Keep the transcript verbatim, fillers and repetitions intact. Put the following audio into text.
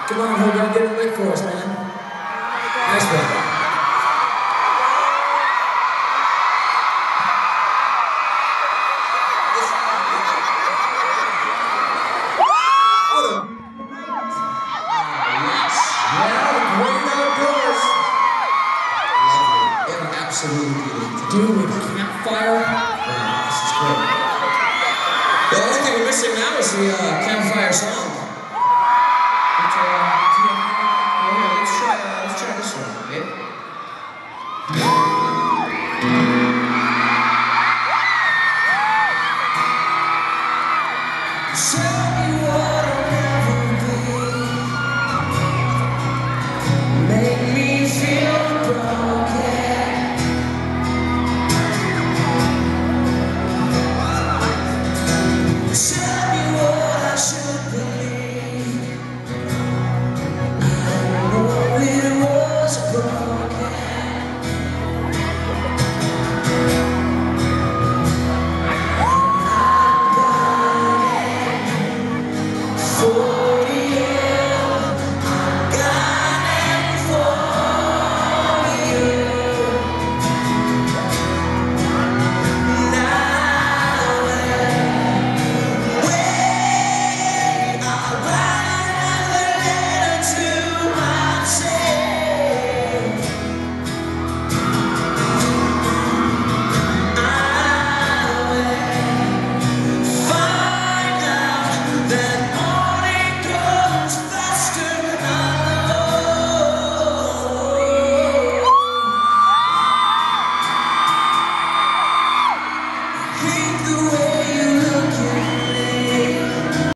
Come on, Hogarth, get a lick for us, man. Nice one. Absolutely beautiful. Dude, with a campfire. Wow, this is great. The only thing we're missing now is the uh, campfire song. Which, uh, yeah, let's try, uh, let's try this one, okay?